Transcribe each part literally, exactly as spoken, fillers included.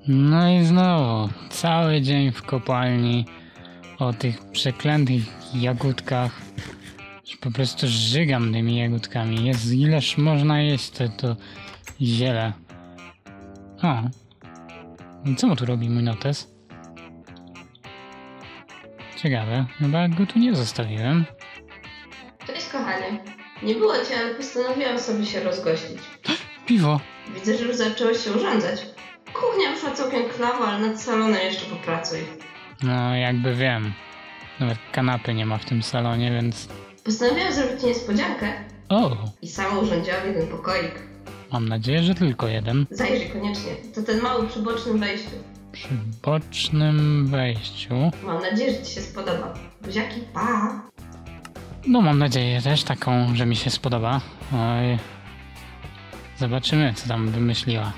No i znowu, cały dzień w kopalni o tych przeklętych jagódkach. Już po prostu żygam tymi jagódkami. Jest ileż można jeść to, to ziele. O. I co mu tu robi mój notes? Ciekawe, chyba go tu nie zostawiłem. Cześć kochanie. Nie było cię, ale postanowiłam sobie się rozgościć. Piwo! Widzę, że już zacząłeś się urządzać. Kuchnia wyszła całkiem klawa, ale nad salonem jeszcze popracuj. No, jakby wiem. Nawet kanapy nie ma w tym salonie, więc... Postanowiłam zrobić ci niespodziankę. O! I sama urządziłam jeden pokoik. Mam nadzieję, że tylko jeden. Zajrzyj koniecznie. To ten mały przy bocznym wejściu. Przy bocznym wejściu. Mam nadzieję, że ci się spodoba. Buziaki, pa! No, mam nadzieję też taką, że mi się spodoba. Oj. Zobaczymy, co tam wymyśliła.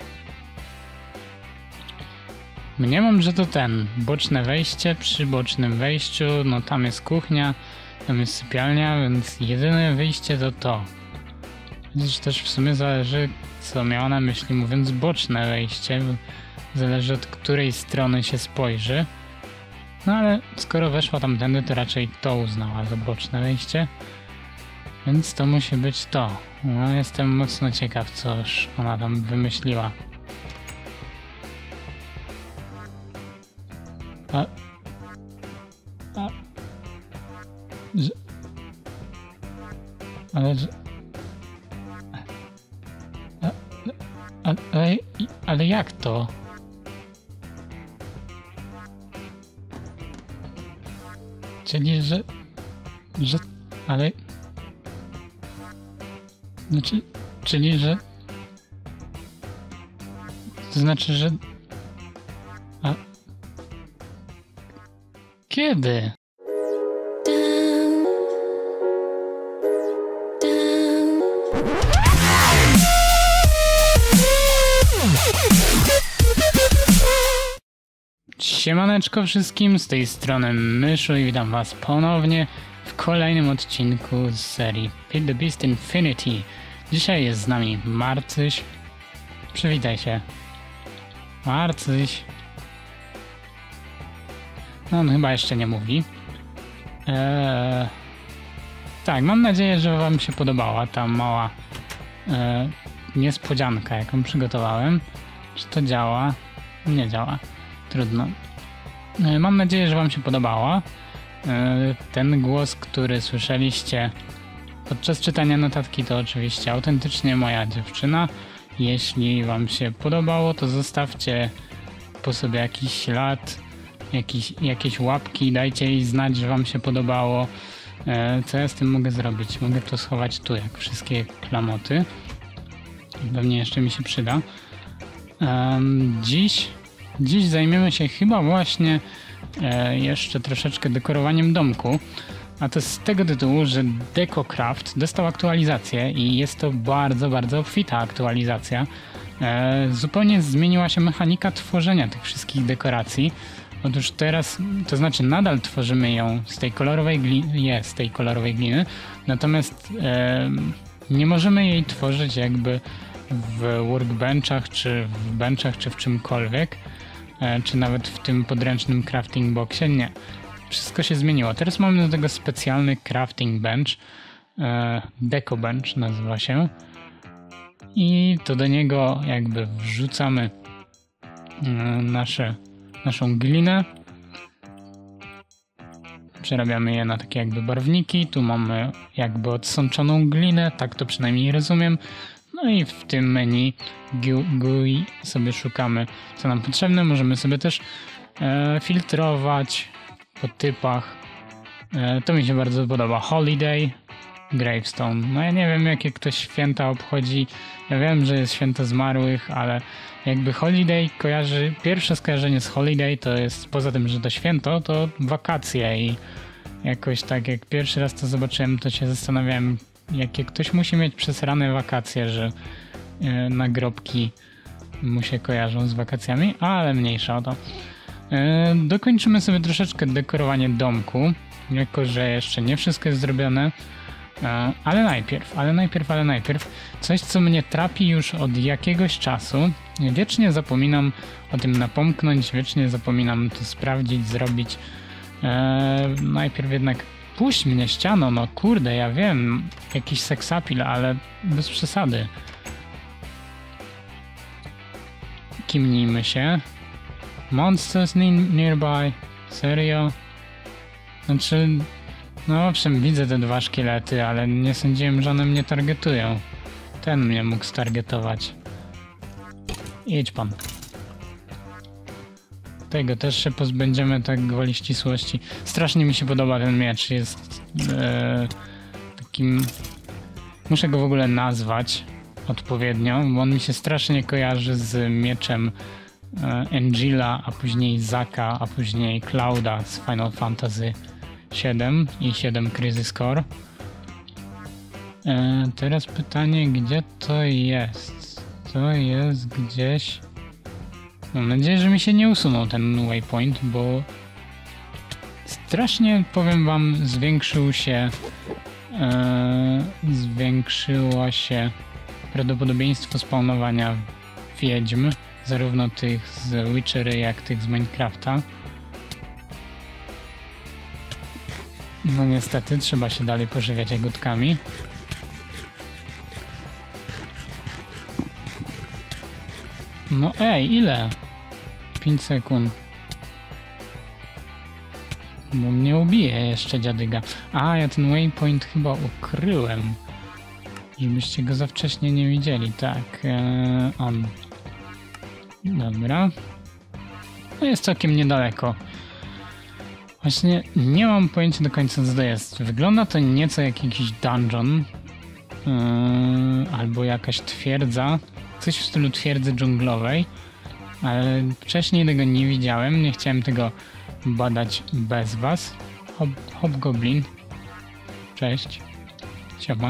Mniemam, że to ten, boczne wejście, przy bocznym wejściu, no tam jest kuchnia, tam jest sypialnia, więc jedyne wyjście to to. Chociaż też w sumie zależy, co miała na myśli mówiąc boczne wejście, zależy od której strony się spojrzy. No ale skoro weszła tamtędy, to raczej to uznała za boczne wejście, więc to musi być to. No, jestem mocno ciekaw, coś ona tam wymyśliła. A... A... Że... Ale... Że... A... A... Ale... Ale jak to? Czyli, że... Że... Ale... Znaczy... Czyli, że... To znaczy, że... A... Kiedy? Siemaneczko wszystkim, z tej strony Myszu i witam was ponownie w kolejnym odcinku z serii Pit the Beast Infinity. Dzisiaj jest z nami Marcyś. Przywitaj się. Marcyś. No on chyba jeszcze nie mówi. Eee, tak, mam nadzieję, że wam się podobała ta mała e, niespodzianka, jaką przygotowałem. Czy to działa? Nie działa. Trudno. E, mam nadzieję, że wam się podobała. E, ten głos, który słyszeliście podczas czytania notatki, to oczywiście autentycznie moja dziewczyna. Jeśli wam się podobało, to zostawcie po sobie jakiś ślad, jakiś, jakieś łapki, dajcie jej znać, że wam się podobało. E, co ja z tym mogę zrobić? Mogę to schować tu, jak wszystkie klamoty. Pewnie jeszcze mi się przyda. E, dziś, dziś zajmiemy się chyba właśnie e, jeszcze troszeczkę dekorowaniem domku. A to z tego tytułu, że DecoCraft dostał aktualizację i jest to bardzo, bardzo obfita aktualizacja. E, zupełnie zmieniła się mechanika tworzenia tych wszystkich dekoracji. Otóż teraz, to znaczy nadal tworzymy ją z tej kolorowej gliny, jest z tej kolorowej gliny, natomiast e, nie możemy jej tworzyć jakby w workbenchach, czy w benchach, czy w czymkolwiek, e, czy nawet w tym podręcznym crafting boxie, nie. Wszystko się zmieniło. Teraz mamy do tego specjalny crafting bench, e, deco bench nazywa się, i to do niego jakby wrzucamy e, nasze naszą glinę, przerabiamy je na takie jakby barwniki, tu mamy jakby odsączoną glinę, tak to przynajmniej rozumiem, no i w tym menu G U I sobie szukamy, co nam potrzebne, możemy sobie też e, filtrować po typach, e, to mi się bardzo podoba, Holiday, Gravestone. No ja nie wiem, jakie ktoś święta obchodzi. Ja wiem, że jest święto zmarłych, ale jakby Holiday kojarzy... Pierwsze skojarzenie z Holiday to jest, poza tym, że to święto, to wakacje i jakoś tak jak pierwszy raz to zobaczyłem, to się zastanawiałem, jakie ktoś musi mieć przesrane wakacje, że e, nagrobki mu się kojarzą z wakacjami, ale mniejsza o to. E, dokończymy sobie troszeczkę dekorowanie domku, jako że jeszcze nie wszystko jest zrobione. E, ale najpierw, ale najpierw, ale najpierw coś, co mnie trapi już od jakiegoś czasu. Wiecznie zapominam o tym napomknąć, wiecznie zapominam to sprawdzić, zrobić. E, najpierw jednak puść mnie ściano, no kurde, ja wiem, jakiś seksapil, ale bez przesady. Kimnijmy się. Monsters nearby. Serio? Znaczy, no owszem, widzę te dwa szkielety, ale nie sądziłem, że one mnie targetują. Ten mnie mógł stargetować. Idź pan. Tego też się pozbędziemy, tak gwoli ścisłości. Strasznie mi się podoba ten miecz. Jest e, takim... Muszę go w ogóle nazwać odpowiednio, bo on mi się strasznie kojarzy z mieczem e, Angela, a później Zaka, a później Clouda z Final Fantasy siedem i siedem Crisis Core. E, teraz pytanie, gdzie to jest? To jest gdzieś... Mam nadzieję, że mi się nie usunął ten waypoint, bo strasznie, powiem wam, zwiększył się e, zwiększyło się prawdopodobieństwo spawnowania wiedźm, zarówno tych z Witchery, jak tych z Minecrafta. No niestety, trzeba się dalej pożywiać jagódkami. No ej, ile? pięć sekund. Bo mnie ubije jeszcze dziadyga. A, ja ten waypoint chyba ukryłem. Żebyście go za wcześnie nie widzieli. Tak, ee, on. Dobra. No jest całkiem niedaleko. Właśnie nie mam pojęcia do końca, co to jest. Wygląda to nieco jak jakiś dungeon. Yy, albo jakaś twierdza. Coś w stylu twierdzy dżunglowej. Ale wcześniej tego nie widziałem. Nie chciałem tego badać bez was. Hob Hobgoblin. Cześć. Siema.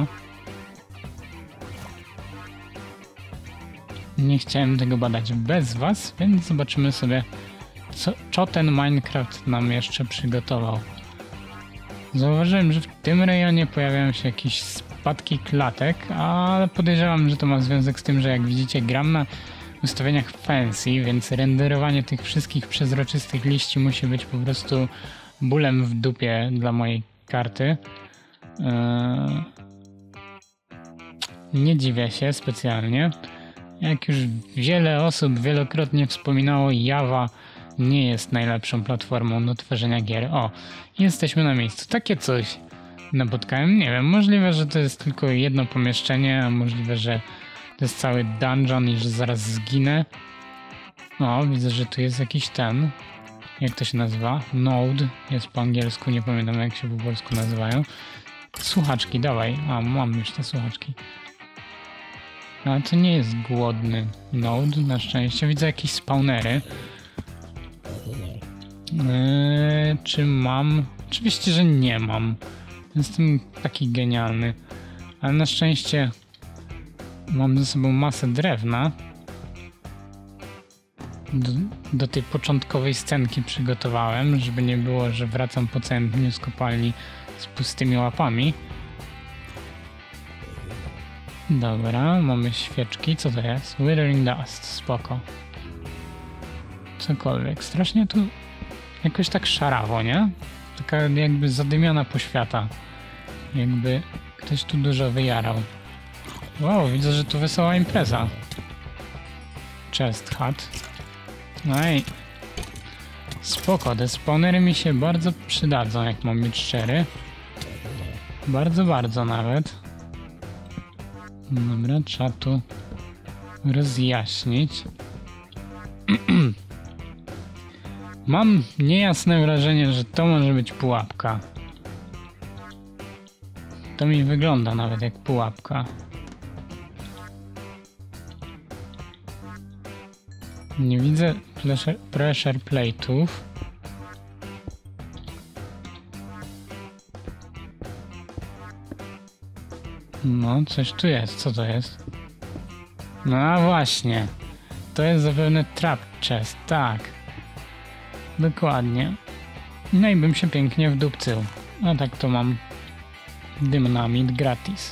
Nie chciałem tego badać bez was, więc zobaczymy sobie, co, co ten Minecraft nam jeszcze przygotował. Zauważyłem, że w tym rejonie pojawiają się jakieś spadki klatek, ale podejrzewam, że to ma związek z tym, że jak widzicie, gram na ustawieniach fancy, więc renderowanie tych wszystkich przezroczystych liści musi być po prostu bólem w dupie dla mojej karty. Eee... Nie dziwię się specjalnie. Jak już wiele osób wielokrotnie wspominało, Java nie jest najlepszą platformą do tworzenia gier. O, jesteśmy na miejscu. Takie coś napotkałem. Nie wiem, możliwe, że to jest tylko jedno pomieszczenie, a możliwe, że to jest cały dungeon i że zaraz zginę. O, widzę, że tu jest jakiś ten... Jak to się nazywa? Node. Jest po angielsku, nie pamiętam jak się po polsku nazywają. Słuchaczki, dawaj. A, mam już te słuchaczki. Ale to nie jest głodny node, na szczęście. Widzę jakieś spawnery. Yy, czy mam? Oczywiście, że nie mam. Jestem taki genialny. Ale na szczęście mam ze sobą masę drewna. Do, do tej początkowej scenki przygotowałem, żeby nie było, że wracam po całym dniu z kopalni z pustymi łapami. Dobra, mamy świeczki. Co to jest? Withering Dust. Spoko. Cokolwiek. Strasznie tu jakoś tak szarawo, nie? Taka jakby zadymiona poświata. Jakby ktoś tu dużo wyjarał. Wow, widzę, że tu wesoła impreza. Chest Hut. No i spoko, te spawnery mi się bardzo przydadzą, jak mam być szczery. Bardzo, bardzo nawet. Dobra, trzeba tu rozjaśnić. Mam niejasne wrażenie, że to może być pułapka. To mi wygląda nawet jak pułapka. Nie widzę pressure, pressure plate'ów. No, coś tu jest. Co to jest? No a właśnie. To jest zapewne trap chest. Tak. Dokładnie. No i bym się pięknie wdupcył. No tak to mam Dynamit gratis.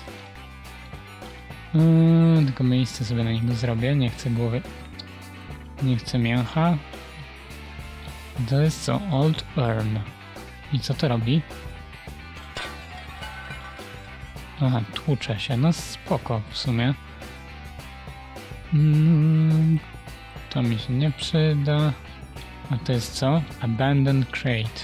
Yy, tylko miejsce sobie na niego zrobię. Nie chcę głowy. Nie chcę mięcha. To jest co? Old Urn. I co to robi? Aha, tłucze się. No spoko w sumie. Mm, to mi się nie przyda. A to jest co? Abandoned Crate.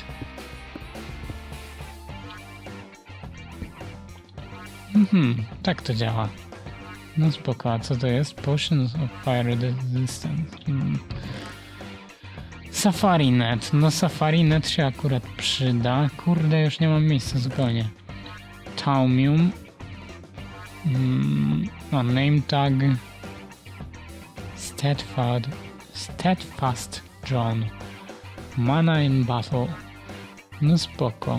Mhm, tak to działa. No spoko, a co to jest? Potions of Fire Resistance. Hmm. Safari Net. No Safari Net się akurat przyda. Kurde, już nie mam miejsca zupełnie. Taumium. Hmm. No, name tag. Steadfast. Steadfast John. Mana in battle. No spoko.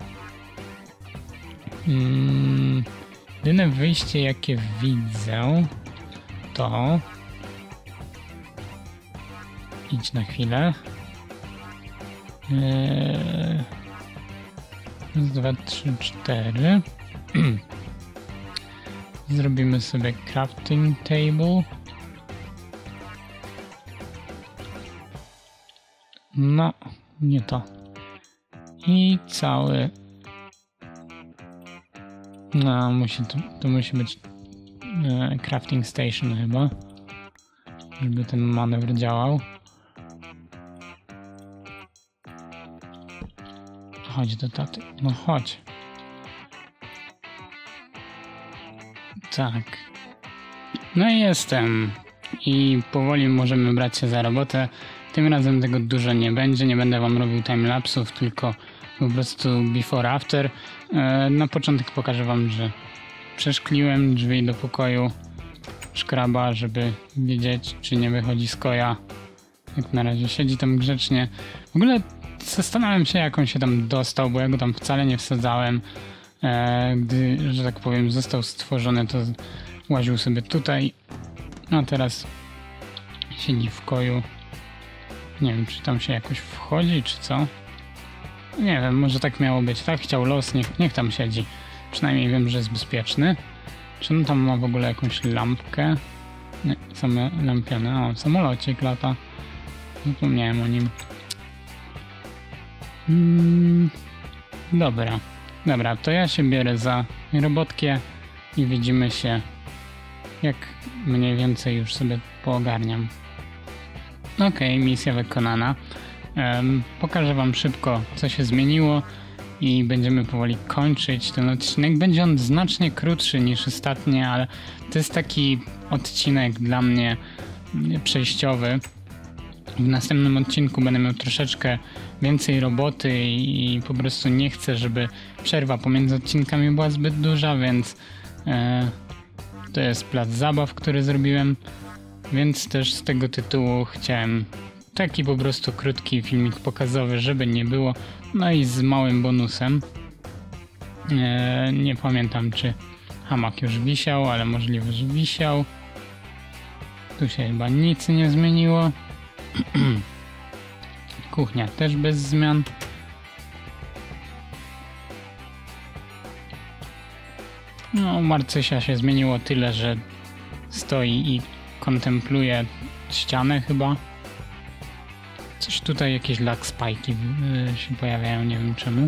Hmm. Jedyne wyjście jakie widzę to idź na chwilę. Eee... Raz, dwa, trzy, cztery. Zrobimy sobie crafting table. No, nie to. I cały. No, musi to, to musi być e, crafting station chyba, żeby ten manewr działał. Chodź do taty. No chodź. Tak. No i jestem. I powoli możemy brać się za robotę. Tym razem tego dużo nie będzie. Nie będę wam robił timelapsów, tylko po prostu before after. E, na początek pokażę wam, że przeszkliłem drzwi do pokoju szkraba, żeby wiedzieć, czy nie wychodzi z koja. Jak na razie siedzi tam grzecznie. W ogóle zastanawiam się, jak on się tam dostał, bo ja go tam wcale nie wsadzałem. E, gdy, że tak powiem, został stworzony, to łaził sobie tutaj. A teraz siedzi w koju. Nie wiem, czy tam się jakoś wchodzi, czy co. Nie wiem, może tak miało być. Tak chciał los, niech, niech tam siedzi. Przynajmniej wiem, że jest bezpieczny. Czy on tam ma w ogóle jakąś lampkę? Nie, same lampione. O, samolocik lata. Zapomniałem o nim. Mm, dobra. Dobra, to ja się biorę za robotkę i widzimy się, jak mniej więcej już sobie poogarniam. Okej, okay, misja wykonana. Um, pokażę wam szybko, co się zmieniło i będziemy powoli kończyć ten odcinek. Będzie on znacznie krótszy niż ostatnie, ale to jest taki odcinek dla mnie przejściowy. W następnym odcinku będę miał troszeczkę więcej roboty i, i po prostu nie chcę, żeby przerwa pomiędzy odcinkami była zbyt duża, więc e, to jest plac zabaw, który zrobiłem, więc też z tego tytułu chciałem taki po prostu krótki filmik pokazowy, żeby nie było, no i z małym bonusem. E, nie pamiętam, czy hamak już wisiał, ale możliwe, że wisiał. Tu się chyba nic nie zmieniło. Kuchnia też bez zmian. No, u Marcysia się zmieniło tyle, że stoi i kontempluje ścianę chyba. Coś tutaj, jakieś lag spajki yy, się pojawiają, nie wiem czemu.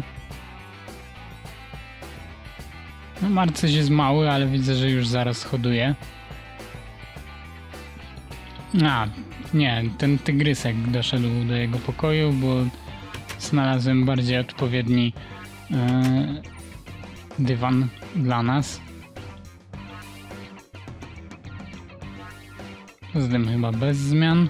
No, Marcyś jest mały, ale widzę, że już zaraz hoduje. A, nie, ten tygrysek doszedł do jego pokoju, bo znalazłem bardziej odpowiedni yy, dywan dla nas. Z tym chyba bez zmian.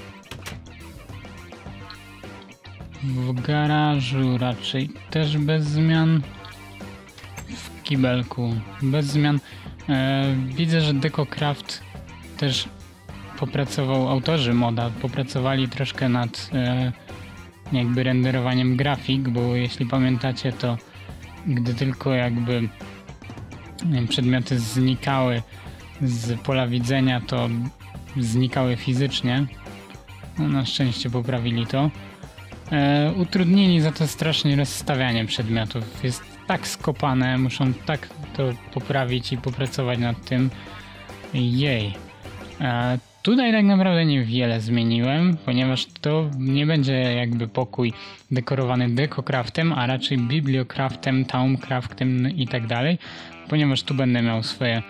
W garażu raczej też bez zmian. W kibelku bez zmian. E, widzę, że DecoCraft też popracował, autorzy moda popracowali troszkę nad e, jakby renderowaniem grafik, bo jeśli pamiętacie, to gdy tylko jakby wiem, przedmioty znikały z pola widzenia, to znikały fizycznie. No, na szczęście poprawili to. E, utrudnili za to strasznie rozstawianie przedmiotów. Jest tak skopane, muszą tak to poprawić i popracować nad tym. Jej. E, tutaj tak naprawdę niewiele zmieniłem, ponieważ to nie będzie jakby pokój dekorowany dekocraftem, a raczej bibliocraftem, towncraftem i tak dalej, ponieważ tu będę miał swoje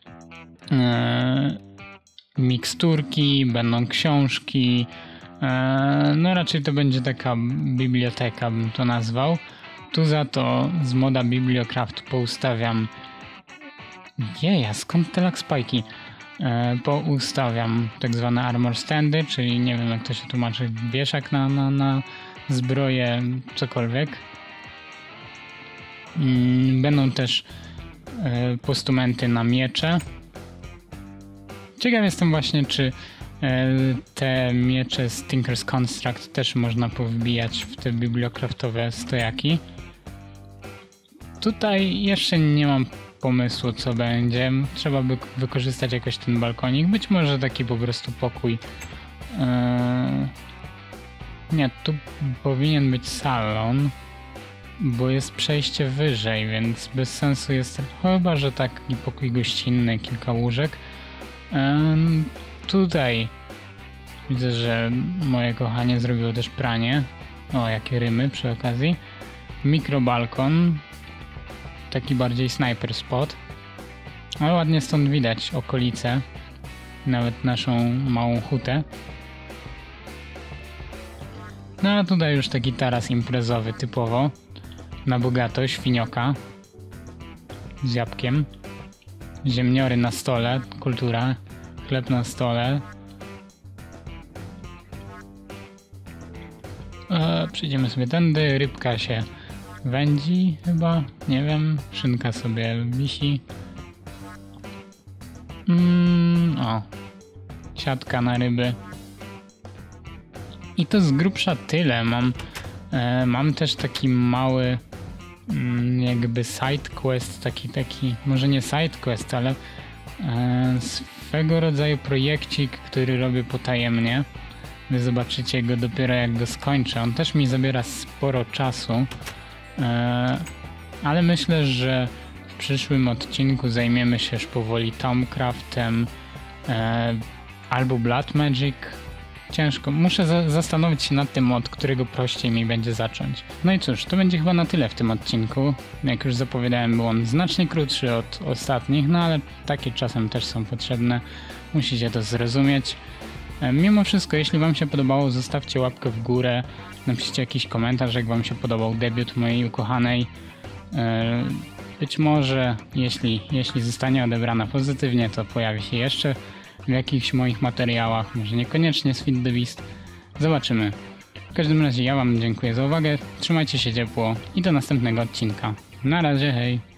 e, miksturki, będą książki, e, no raczej to będzie taka biblioteka, bym to nazwał. Tu za to z moda Bibliocraft poustawiam... Jej, a skąd te spajki? E, poustawiam tak zwane armor standy, czyli nie wiem jak to się tłumaczy, wieszak na, na, na zbroję, cokolwiek. Mm, będą też e, postumenty na miecze. Ciekaw jestem właśnie, czy e, te miecze z Tinker's Construct też można powbijać w te bibliocraftowe stojaki. Tutaj jeszcze nie mam pomysłu, co będzie. Trzeba by wykorzystać jakoś ten balkonik. Być może taki po prostu pokój. Eee... Nie, tu powinien być salon, bo jest przejście wyżej, więc bez sensu jest chyba, że taki pokój gościnny, kilka łóżek. Eee... Tutaj widzę, że moje kochanie zrobiło też pranie. O, jakie rymy przy okazji. Mikrobalkon. Taki bardziej sniper spot. Ale ładnie stąd widać okolice. Nawet naszą małą hutę. No a tutaj już taki taras imprezowy typowo. Na bogato, świnioka. Z jabłkiem. Ziemniory na stole, kultura. Chleb na stole. E, przejdziemy sobie tędy, rybka się wędzi chyba, nie wiem, szynka sobie wisi. Mm, o, siatka na ryby. I to z grubsza tyle. Mam, e, mam też taki mały mm, jakby side quest, taki, taki, może nie side quest, ale e, swego rodzaju projekcik, który robię potajemnie. Wy zobaczycie go dopiero jak go skończę. On też mi zabiera sporo czasu. Ale myślę, że w przyszłym odcinku zajmiemy się już powoli Tomcraftem albo Blood Magic. Ciężko, muszę za zastanowić się nad tym, od którego prościej mi będzie zacząć. No i cóż, to będzie chyba na tyle w tym odcinku. Jak już zapowiadałem, był on znacznie krótszy od ostatnich, no ale takie czasem też są potrzebne. Musicie to zrozumieć. Mimo wszystko, jeśli wam się podobało, zostawcie łapkę w górę. Napiszcie jakiś komentarz, jak wam się podobał debiut mojej ukochanej. Być może, jeśli, jeśli zostanie odebrana pozytywnie, to pojawi się jeszcze w jakichś moich materiałach. Może niekoniecznie z Feed the Beast. Zobaczymy. W każdym razie ja wam dziękuję za uwagę. Trzymajcie się ciepło i do następnego odcinka. Na razie, hej!